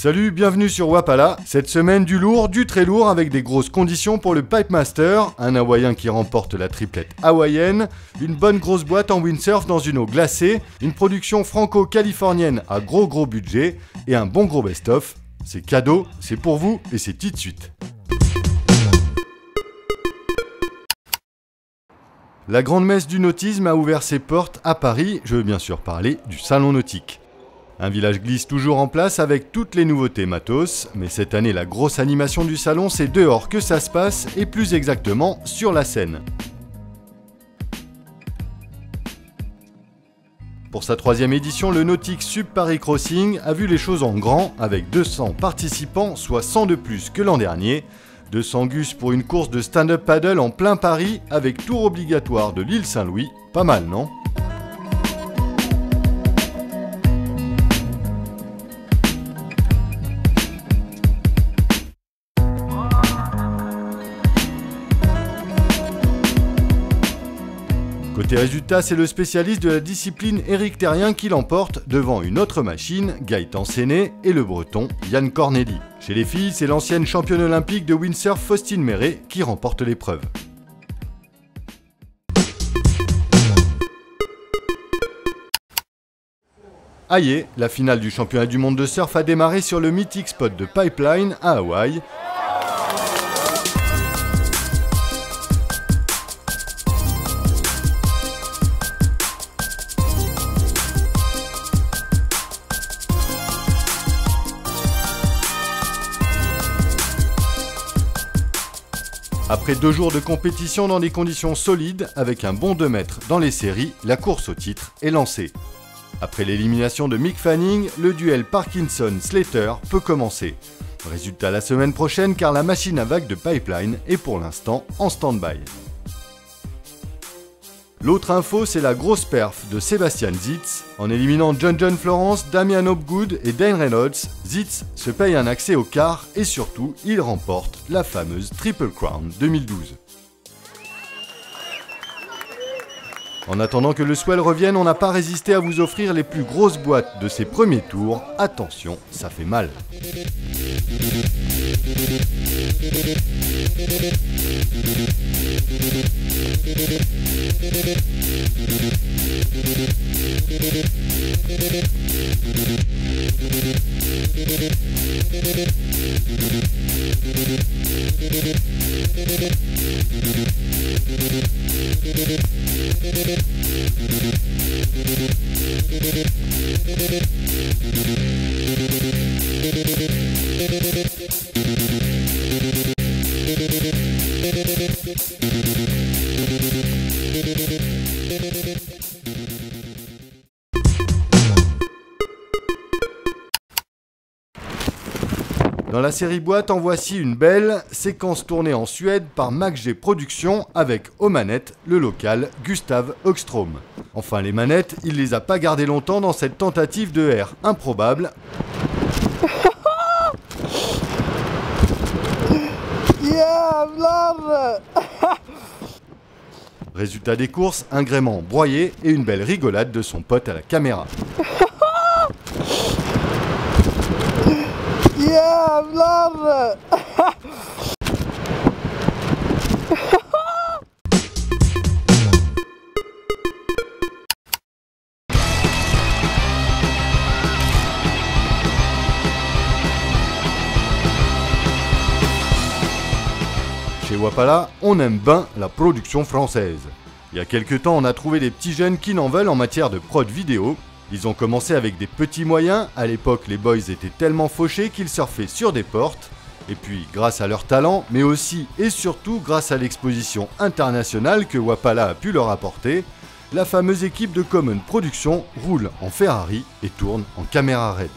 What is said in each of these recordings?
Salut, bienvenue sur Wapala. Cette semaine, du lourd, du très lourd avec des grosses conditions pour le Pipe Master, un hawaïen qui remporte la triplette hawaïenne, une bonne grosse boîte en windsurf dans une eau glacée, une production franco-californienne à gros budget et un bon gros best-of. C'est cadeau, c'est pour vous et c'est tout de suite. La grande messe du nautisme a ouvert ses portes à Paris, je veux bien sûr parler du Salon Nautique. Un village glisse toujours en place avec toutes les nouveautés matos, mais cette année la grosse animation du salon c'est dehors que ça se passe et plus exactement sur la Seine. Pour sa 3e édition, le Nautic Sub Paris Crossing a vu les choses en grand avec 200 participants, soit 100 de plus que l'an dernier. 200 gus pour une course de stand-up paddle en plein Paris avec tour obligatoire de l'île Saint-Louis. Pas mal, non ? Côté résultat, c'est le spécialiste de la discipline Éric Terrien qui l'emporte devant une autre machine, Gaëtan Séné, et le breton Yann Corneli. Chez les filles, c'est l'ancienne championne olympique de windsurf Faustine Méré qui remporte l'épreuve. Aïe, la finale du championnat du monde de surf a démarré sur le mythique spot de Pipeline à Hawaï. Après 2 jours de compétition dans des conditions solides, avec un bon 2 mètres dans les séries, la course au titre est lancée. Après l'élimination de Mick Fanning, le duel Parkinson-Slater peut commencer. Résultat la semaine prochaine car la machine à vagues de Pipeline est pour l'instant en stand-by. L'autre info, c'est la grosse perf de Sébastien Zitz. En éliminant John Florence, Damian Hopgood et Dane Reynolds, Zitz se paye un accès au quart et surtout, il remporte la fameuse Triple Crown 2012. En attendant que le swell revienne, on n'a pas résisté à vous offrir les plus grosses boîtes de ces premiers tours. Attention, ça fait mal. Dans la série boîte, en voici une belle séquence tournée en Suède par MacG Productions avec aux manettes le local Gustav Högström. Enfin les manettes, il les a pas gardées longtemps dans cette tentative de air improbable. Résultat des courses, un gréement broyé et une belle rigolade de son pote à la caméra. Chez Wapala, on aime bien la production française. Il y a quelques temps, on a trouvé des petits jeunes qui n'en veulent en matière de prod vidéo. Ils ont commencé avec des petits moyens, à l'époque les boys étaient tellement fauchés qu'ils surfaient sur des portes. Et puis grâce à leur talent, mais aussi et surtout grâce à l'exposition internationale que Wapala a pu leur apporter, la fameuse équipe de Common Production roule en Ferrari et tourne en caméra raid.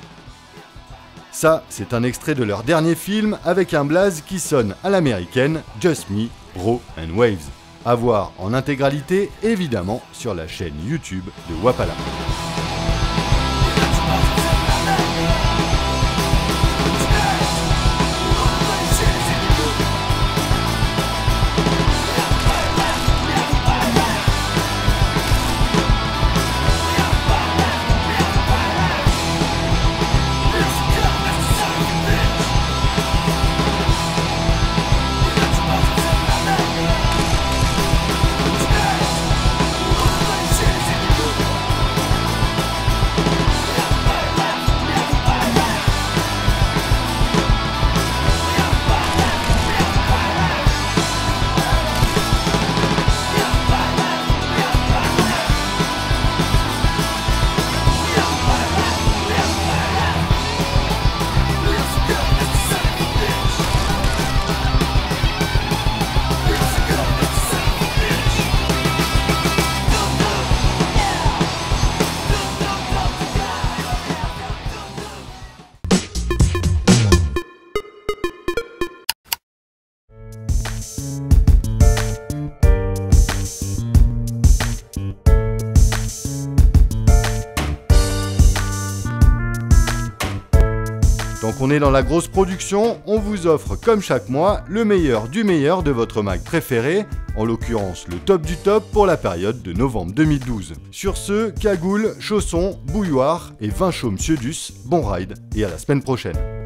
Ça, c'est un extrait de leur dernier film avec un blaze qui sonne à l'américaine, Just Me, Raw and Waves. À voir en intégralité, évidemment, sur la chaîne YouTube de Wapala. Tant qu'on est dans la grosse production, on vous offre comme chaque mois le meilleur du meilleur de votre mag préféré, en l'occurrence le top du top pour la période de novembre 2012. Sur ce, cagoule, chaussons, bouilloire et vin chaud Monsieur Dus, bon ride et à la semaine prochaine.